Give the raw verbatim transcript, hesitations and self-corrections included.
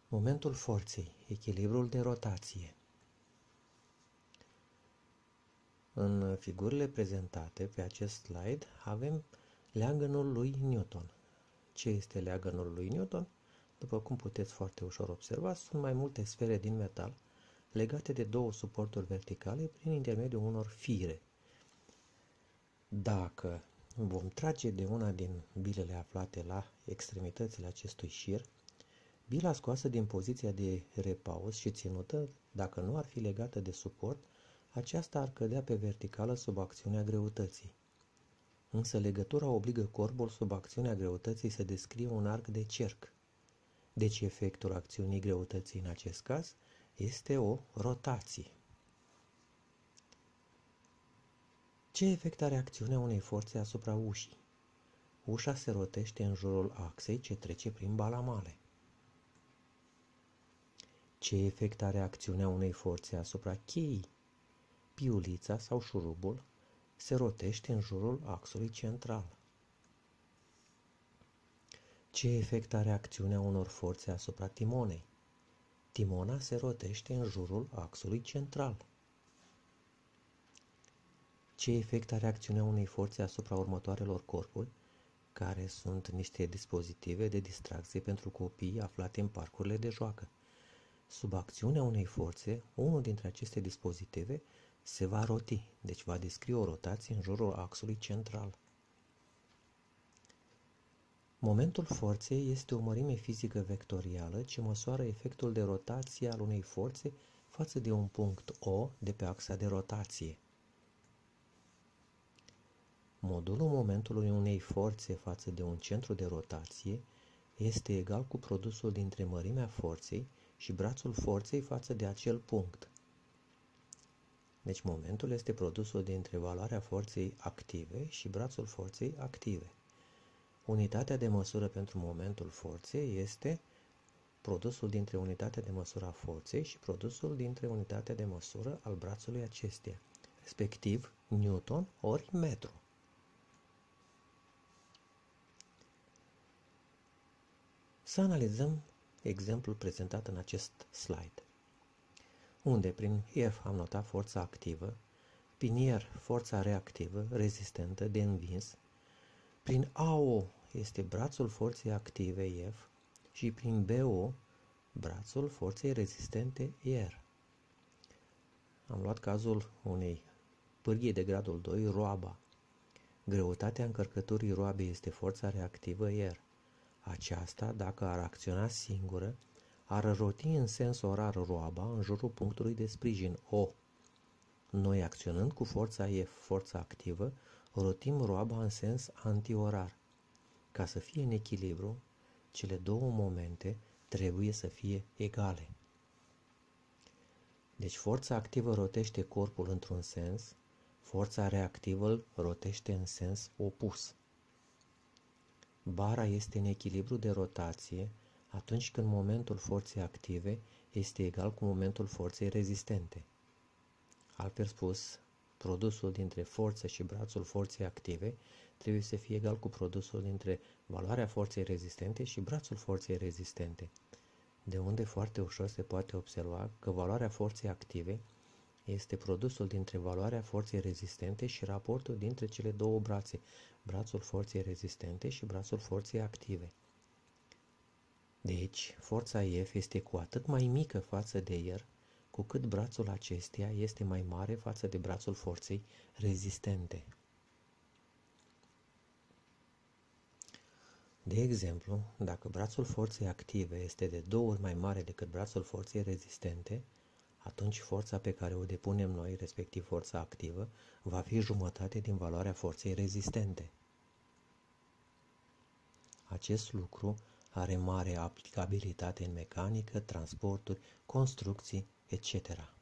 Momentul forței, echilibrul de rotație. În figurile prezentate pe acest slide avem leagănul lui Newton. Ce este leagănul lui Newton? După cum puteți foarte ușor observa, sunt mai multe sfere din metal legate de două suporturi verticale prin intermediul unor fire. Dacă vom trage de una din bilele aflate la extremitățile acestui șir, bila scoasă din poziția de repaus și ținută, dacă nu ar fi legată de suport, aceasta ar cădea pe verticală sub acțiunea greutății. Însă legătura obligă corbul sub acțiunea greutății să descrie un arc de cerc. Deci efectul acțiunii greutății în acest caz este o rotație. Ce efect are acțiunea unei forțe asupra ușii? Ușa se rotește în jurul axei ce trece prin balamale. Ce efect are acțiunea unei forțe asupra cheii? Piulița sau șurubul se rotește în jurul axului central. Ce efect are acțiunea unor forțe asupra timonei? Timona se rotește în jurul axului central. Ce efect are acțiunea unei forțe asupra următoarelor corpuri, care sunt niște dispozitive de distracție pentru copii aflate în parcurile de joacă? Sub acțiunea unei forțe, unul dintre aceste dispozitive se va roti, deci va descrie o rotație în jurul axului central. Momentul forței este o mărime fizică vectorială ce măsoară efectul de rotație al unei forțe față de un punct O de pe axa de rotație. Modulul momentului unei forțe față de un centru de rotație este egal cu produsul dintre mărimea forței și brațul forței față de acel punct. Deci momentul este produsul dintre valoarea forței active și brațul forței active. Unitatea de măsură pentru momentul forței este produsul dintre unitatea de măsură a forței și produsul dintre unitatea de măsură al brațului acesteia, respectiv Newton ori metru. Să analizăm exemplul prezentat în acest slide, unde prin F am notat forța activă, prin R forța reactivă, rezistentă, de învins, prin A O este brațul forței active F și prin B O brațul forței rezistente R. Am luat cazul unei pârghii de gradul doi, roaba. Greutatea încărcăturii roabei este forța reactivă R. Aceasta, dacă ar acționa singură, ar roti în sens orar roaba în jurul punctului de sprijin O. Noi, acționând cu forța F, forța activă, rotim roaba în sens antiorar. Ca să fie în echilibru, cele două momente trebuie să fie egale. Deci forța activă rotește corpul într-un sens, forța reactivă îl rotește în sens opus. Bara este în echilibru de rotație atunci când momentul forței active este egal cu momentul forței rezistente. Altfel spus, produsul dintre forță și brațul forței active trebuie să fie egal cu produsul dintre valoarea forței rezistente și brațul forței rezistente, de unde foarte ușor se poate observa că valoarea forței active este produsul dintre valoarea forței rezistente și raportul dintre cele două brațe, brațul forței rezistente și brațul forței active. Deci, forța F este cu atât mai mică față de R, cu cât brațul acesteia este mai mare față de brațul forței rezistente. De exemplu, dacă brațul forței active este de două ori mai mare decât brațul forței rezistente, atunci forța pe care o depunem noi, respectiv forța activă, va fi jumătate din valoarea forței rezistente. Acest lucru are mare aplicabilitate în mecanică, transporturi, construcții, et cetera.